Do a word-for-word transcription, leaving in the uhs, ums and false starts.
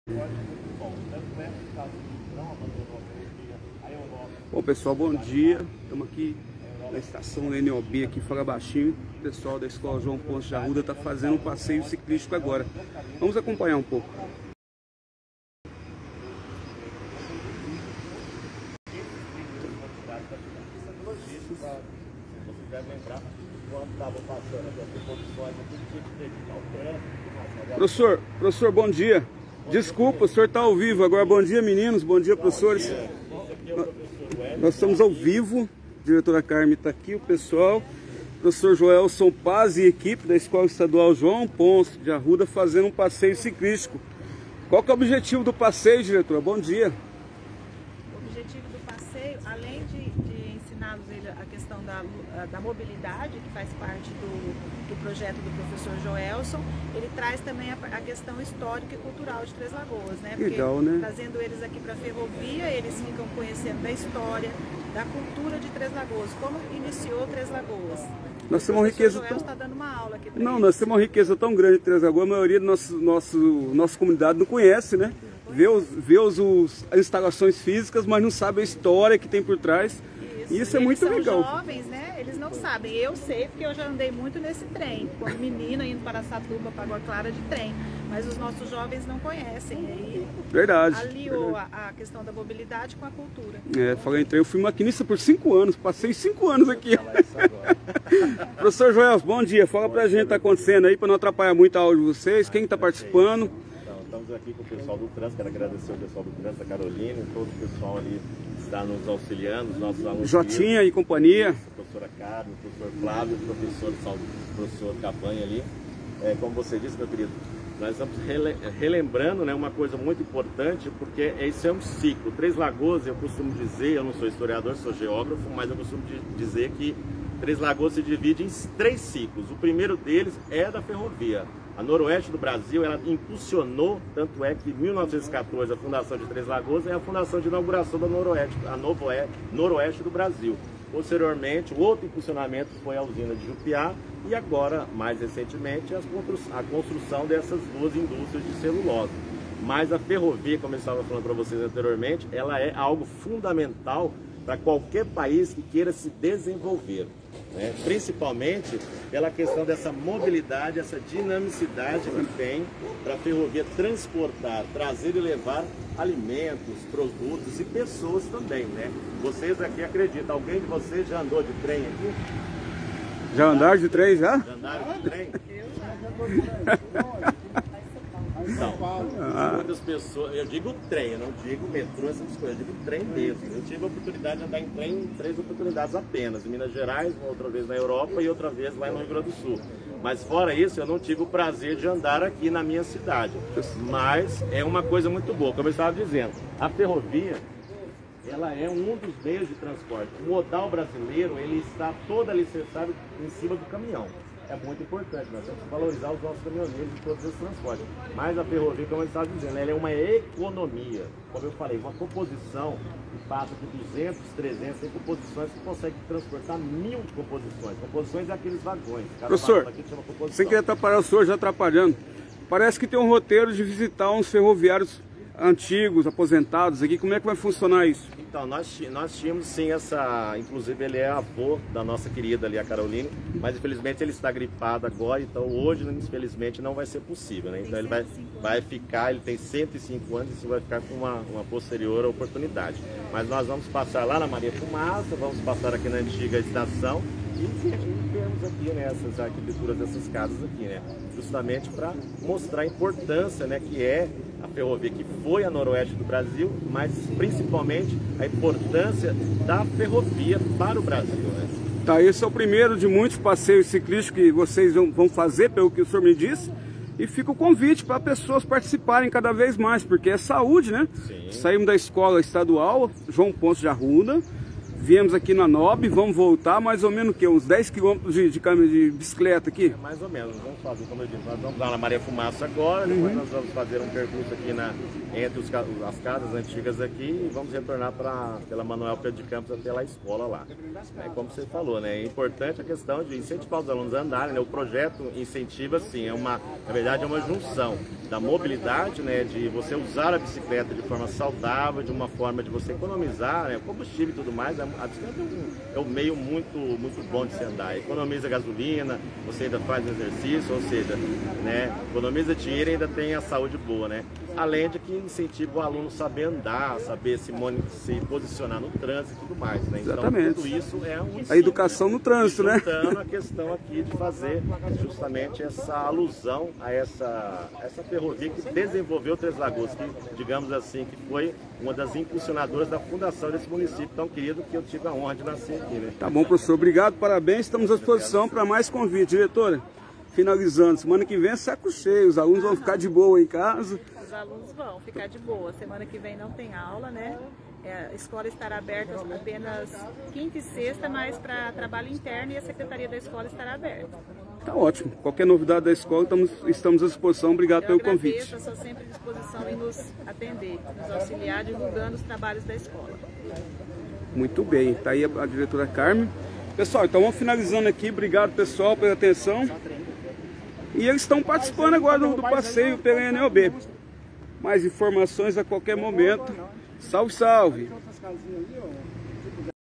Bom pessoal, bom dia. Estamos aqui na estação N O B aqui, fala baixinho. O pessoal da Escola João Ponce de Arruda está fazendo um passeio ciclístico agora. Vamos acompanhar um pouco. Professor, professor, bom dia. Desculpa, o senhor está ao vivo agora. Bom dia, meninos. Bom dia, professores. Nós estamos ao vivo. A diretora Carmen está aqui, o pessoal. Professor Joelson Paz e equipe da Escola Estadual João Ponce de Arruda fazendo um passeio ciclístico. Qual que é o objetivo do passeio, diretora? Bom dia. O objetivo do passeio, além de, de ensiná-los a questão da, da mobilidade, que faz parte do, do projeto do professor Joelson, ele traz também a, a questão histórica e cultural de Três Lagoas, né? Porque legal, né? Trazendo eles aqui para a ferrovia, eles ficam conhecendo da história, da cultura de Três Lagoas, como iniciou Três Lagoas. Nós temos uma riqueza tão... está dando uma aula aqui Não, eles. nós temos uma riqueza tão grande em Três Lagoas, a maioria da nossa, nosso, nossa comunidade não conhece, né? Vê, os, vê os, os, as instalações físicas, mas não sabe a história que tem por trás. Isso, e isso é eles muito são legal. Jovens, né? Eles não sabem. Eu sei porque eu já andei muito nesse trem, quando menina indo para Araçatuba, para Água Clara de trem. Mas os nossos jovens não conhecem. E verdade. aliou verdade. A, a questão da mobilidade com a cultura. É, falei em trem, eu fui maquinista por cinco anos, passei cinco anos aqui. Professor Joel, bom dia. Fala pra gente o que está acontecendo aí, para não atrapalhar muito a aula de vocês. Quem está participando? Então, estamos aqui com o pessoal do trânsito, quero agradecer o pessoal do trânsito, a Carolina, todo o pessoal ali que está nos auxiliando, os nossos alunos. Jotinha e companhia. A professora Carmen, o professor Flávio, o professor, o professor Capanha ali. É, como você disse, meu querido, nós estamos rele relembrando, né, uma coisa muito importante, porque esse é um ciclo. Três Lagoas, eu costumo dizer, eu não sou historiador, sou geógrafo, mas eu costumo dizer que Três Lagoas se divide em três ciclos. O primeiro deles é da ferrovia. A Noroeste do Brasil, ela impulsionou, tanto é que em mil novecentos e quatorze a fundação de Três Lagoas é a fundação de inauguração da Noroeste, a Novoeste, Noroeste do Brasil. Posteriormente, o outro impulsionamento foi a usina de Jupiá e agora, mais recentemente, a construção dessas duas indústrias de celulose. Mas a ferrovia, como eu estava falando para vocês anteriormente, ela é algo fundamental para qualquer país que queira se desenvolver, né? Principalmente pela questão dessa mobilidade, essa dinamicidade que tem para a ferrovia transportar, trazer e levar alimentos, produtos e pessoas também, né? Vocês aqui acreditam, alguém de vocês já andou de trem aqui? Já andaram de trem já? Já andaram de trem? Então, muitas pessoas, eu digo trem, eu não digo metrô, essas coisas, eu digo trem mesmo. Eu tive a oportunidade de andar em trem em três oportunidades apenas, em Minas Gerais, uma outra vez na Europa e outra vez lá no Rio Grande do Sul. Mas fora isso, eu não tive o prazer de andar aqui na minha cidade. Mas é uma coisa muito boa, como eu estava dizendo, a ferrovia, ela é um dos meios de transporte. O modal brasileiro, ele está todo alicerçado em cima do caminhão. É muito importante, nós temos que valorizar os nossos caminhoneiros de todos esses transportes. Mas a ferrovia, como eu estava dizendo, ela é uma economia. Como eu falei, uma composição que passa de duzentos, trezentos, tem composições que conseguem transportar mil composições. Composições é aqueles vagões. Cada professor, aqui chama composição. sem querer atrapalhar o senhor, já atrapalhando, parece que tem um roteiro de visitar uns ferroviários antigos, aposentados aqui. Como é que vai funcionar isso? Então, nós, nós tínhamos sim essa, inclusive ele é avô da nossa querida ali, a Caroline, mas infelizmente ele está gripado agora, então hoje infelizmente não vai ser possível, né? Então ele vai, vai ficar, ele tem cento e cinco anos e isso vai ficar com uma, uma posterior oportunidade. Mas nós vamos passar lá na Maria Fumaça, vamos passar aqui na antiga estação e temos aqui, né, essas arquiteturas dessas casas aqui, né? Justamente para mostrar a importância, né, que é a ferrovia, que foi a Noroeste do Brasil, mas principalmente a importância da ferrovia para o Brasil, né? Tá, esse é o primeiro de muitos passeios ciclísticos que vocês vão fazer, pelo que o senhor me disse. E fica o convite para pessoas participarem cada vez mais, porque é saúde, né? Sim. Saímos da escola estadual João Ponce de Arruda, Viemos aqui na Nobre, vamos voltar mais ou menos o quê? Uns dez quilômetros de, de, de bicicleta aqui? É mais ou menos, vamos fazer, como eu disse, nós vamos lá na Maria Fumaça agora, uhum. Depois nós vamos fazer um percurso aqui na, entre os, as casas antigas aqui e vamos retornar pra, pela Manuel Pedro de Campos até lá a escola lá. É, como você falou, né? É importante a questão de incentivar os alunos a andarem, né? O projeto incentiva, sim, é uma, na verdade é uma junção da mobilidade, né? De você usar a bicicleta de forma saudável, de uma forma de você economizar, né? Combustível e tudo mais. A bicicleta é um, é um meio muito, muito bom de se andar. Economiza gasolina, você ainda faz exercício, ou seja, né? Economiza dinheiro e ainda tem a saúde boa, né? Além de que incentiva o aluno a saber andar, saber se, se posicionar no trânsito e tudo mais, né? Então, exatamente. Tudo isso é um a educação no trânsito, né? Juntando a questão aqui de fazer justamente essa alusão a essa, essa ferrovia que desenvolveu Três Lagoas, que, digamos assim, que foi uma das impulsionadoras da fundação desse município tão querido que eu tive a honra de nascer aqui, né? Tá bom, professor. Obrigado, parabéns. Estamos à disposição para mais convite. Diretora, finalizando, semana que vem é saco cheio, os alunos vão ficar de boa em casa. Os alunos vão ficar de boa. Semana que vem não tem aula, né? É, a escola estará aberta apenas quinta e sexta, mas para trabalho interno, e a secretaria da escola estará aberta. Tá ótimo. Qualquer novidade da escola, estamos, estamos à disposição. Obrigado eu pelo agradeço, convite. Eu sou sempre à disposição em nos atender, nos auxiliar, divulgando os trabalhos da escola. Muito bem. Tá aí a, a diretora Carmen. Pessoal, então vamos finalizando aqui. Obrigado, pessoal, pela atenção. E eles estão participando agora do, do passeio pela N O B. Mais informações a qualquer momento. Salve, salve!